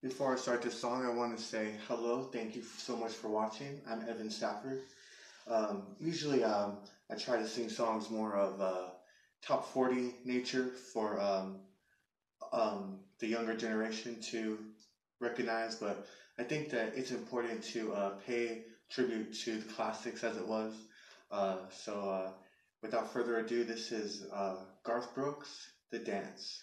Before I start this song, I want to say hello. Thank you so much for watching. I'm Evan Safford. Usually, I try to sing songs more of top 40 nature for the younger generation to recognize, but I think that it's important to pay tribute to the classics as it was. Without further ado, this is Garth Brooks, The Dance.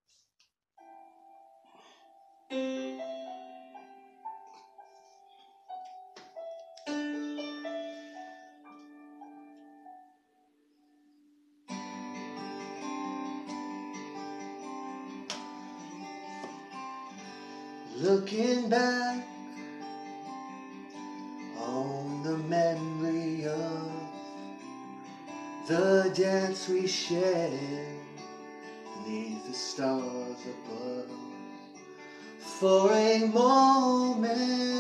Looking back on the memory of the dance we shared beneath the stars above. For a moment,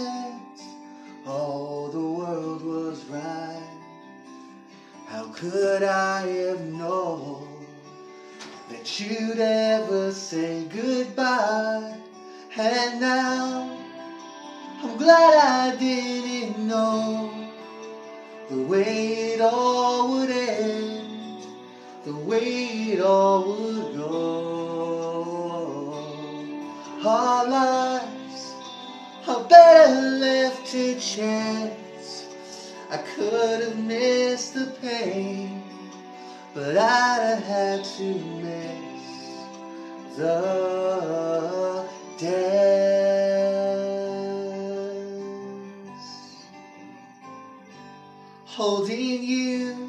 all the world was right. How could I have known that you'd ever say goodbye? And now, I'm glad I didn't know the way it all would end, the way it all would go. Our lives are better left to chance. I could have missed the pain, but I'd have had to miss the dance. Holding you,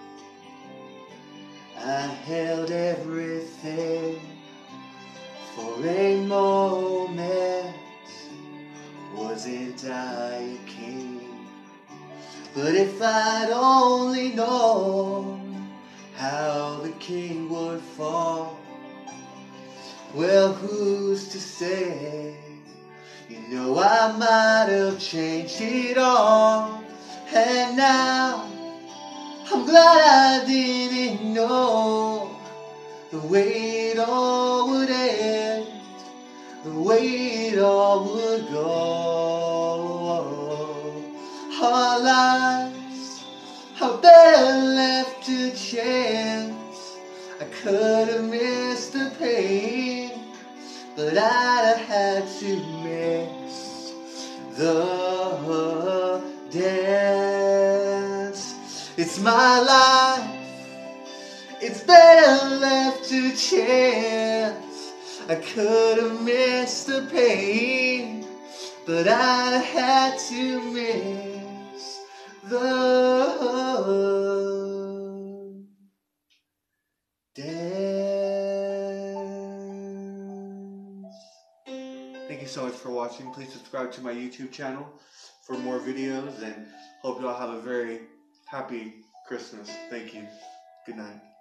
I held everything. For a moment, wasn't I a king? But if I'd only known how the king would fall, well, who's to say? You know, I might have changed it all. And now, I'm glad I didn't know the way it all would end, the way it all would go. Our lives are better left to chance. I could have missed the pain, but I'd have had to miss the dance. It's my life, it's better left to chance. I could have missed the pain, but I had to miss the dance. Thank you so much for watching. Please subscribe to my YouTube channel for more videos, and hope you all have a very happy Christmas. Thank you. Good night.